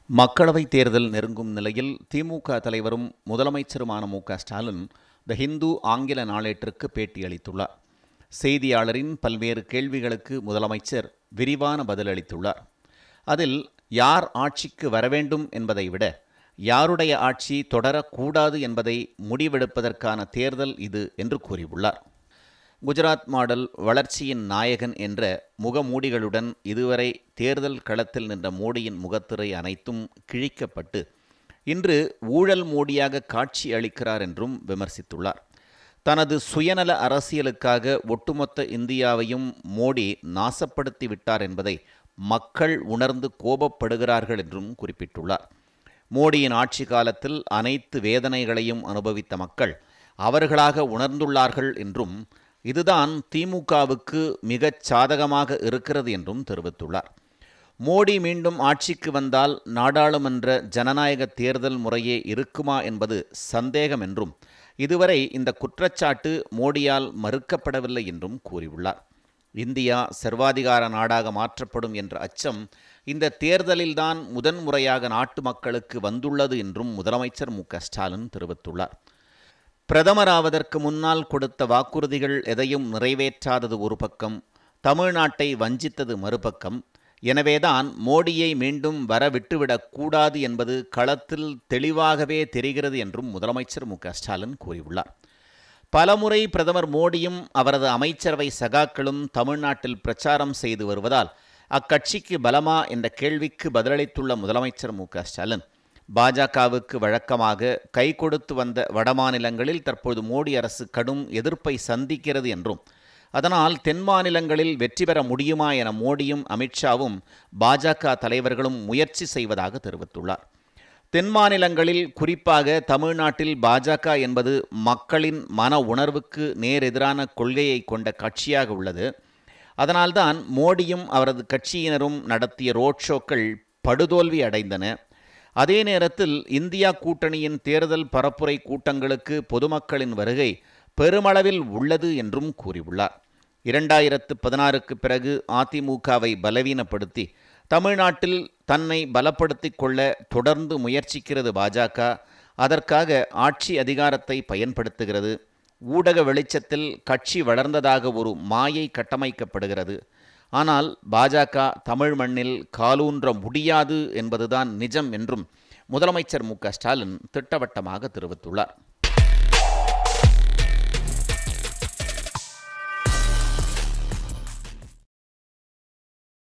மக்களவைத் தேர்தல் நெருங்கும் நிலையில் திமுக தலைவரும் முதலமைச்சருமான மு.க.ஸ்டாலின் தி ஹிந்து ஆங்கில நாளேட்டிற்கு பேட்டியளித்துள்ளார். செய்தியாளரின் பல்வேறு கேள்விகளுக்கு முதலமைச்சர் விரிவான பதிலளித்துள்ளார். அதில் யார் ஆட்சிக்கு வரவேண்டும் என்பதை விட யாருடைய ஆட்சி தொடரக்கூடாது என்பதை முடிவெடுப்பதற்கான தேர்தல் இது என்று கூறியுள்ளார். குஜராத் மாடல் வளர்ச்சியின் நாயகன் என்ற முகமூடிகளுடன் இதுவரை தேர்தல் களத்தில் நின்ற மோடியின் முகத்திரை அனைத்தும் கிழிக்கப்பட்டு இன்று ஊழல் மோடியாக காட்சி அளிக்கிறார் என்றும் விமர்சித்துள்ளார். தனது சுயநல அரசியலுக்காக ஒட்டுமொத்த இந்தியாவையும் மோடி நாசப்படுத்தி விட்டார் என்பதை மக்கள் உணர்ந்து கோபப்படுகிறார்கள் என்றும் குறிப்பிட்டுள்ளார். மோடியின் ஆட்சி காலத்தில் அனைத்து வேதனைகளையும் அனுபவித்த மக்கள் அவர்களாக உணர்ந்துள்ளார்கள் என்றும் இதுதான் திமுகவுக்கு மிகச் சாதகமாக இருக்கிறது என்றும் தெரிவித்துள்ளார். மோடி மீண்டும் ஆட்சிக்கு வந்தால் நாடாளுமன்ற ஜனநாயக தேர்தல் முறையே இருக்குமா என்பது சந்தேகம் என்றும் இதுவரை இந்த குற்றச்சாட்டு மோடியால் மறுக்கப்படவில்லை என்றும் கூறியுள்ளார். இந்தியா சர்வாதிகார நாடாக மாற்றப்படும் என்ற அச்சம் இந்த தேர்தலில்தான் முதன்முறையாக நாட்டு மக்களுக்கு வந்துள்ளது என்றும் முதலமைச்சர் மு.க.ஸ்டாலின் தெரிவித்துள்ளார். பிரதமராவதற்கு முன்னால் கொடுத்த வாக்குறுதிகள் எதையும் நிறைவேற்றாதது ஒரு பக்கம், தமிழ்நாட்டை வஞ்சித்தது மறுபக்கம். எனவேதான் மோடியை மீண்டும் வர விட்டுவிடக்கூடாது என்பது களத்தில் தெளிவாகவே தெரிகிறது என்றும் முதலமைச்சர் மு.க.ஸ்டாலின் கூறியுள்ளார். பலமுறை பிரதமர் மோடியும் அவரது அமைச்சரவை சகாக்களும் தமிழ்நாட்டில் பிரச்சாரம் செய்து வருவதால் அக்கட்சிக்கு பலமா என்ற கேள்விக்கு பதிலளித்துள்ள முதலமைச்சர் மு.க.ஸ்டாலின் பாஜகவுக்கு வழக்கமாக கை கொடுத்து வந்த வடமாநிலங்களில் தற்போது மோடி அரசு கடும் எதிர்ப்பை சந்திக்கிறது என்றும் அதனால் தென் மாநிலங்களில் வெற்றி பெற முடியுமா என மோடியும் அமித்ஷாவும் பாஜக தலைவர்களும் முயற்சி செய்வதாக தெரிவித்துள்ளார். தென் மாநிலங்களில் குறிப்பாக தமிழ்நாட்டில் பாஜக என்பது மக்களின் மன உணர்வுக்கு நேரெதிரான கொள்கையை கொண்ட கட்சியாக உள்ளது. அதனால்தான் மோடியும் அவரது கட்சியினரும் நடத்திய ரோட் ஷோக்கள் படுதோல்வி அடைந்தன. அதே நேரத்தில் இந்தியா கூட்டணியின் தேர்தல் பரப்புரை கூட்டங்களுக்கு பொதுமக்களின் வருகை பெருமளவில் உள்ளது என்றும் கூறியுள்ளார். 2016க்கு பிறகு அதிமுகவை பலவீனப்படுத்தி தமிழ்நாட்டில் தன்னை பலப்படுத்தி கொள்ள தொடர்ந்து முயற்சிக்கிறது பாஜக. அதற்காக ஆட்சி அதிகாரத்தை பயன்படுத்துகிறது. ஊடக வெளிச்சத்தில் கட்சி வளர்ந்ததாக ஒரு மாயை கட்டமைக்கப்படுகிறது. ஆனால் பாஜக தமிழ் மண்ணில் காலூன்ற முடியாது என்பதுதான் நிஜம் என்றும் முதலமைச்சர் மு.க.ஸ்டாலின் திட்டவட்டமாக தெரிவித்துள்ளார்.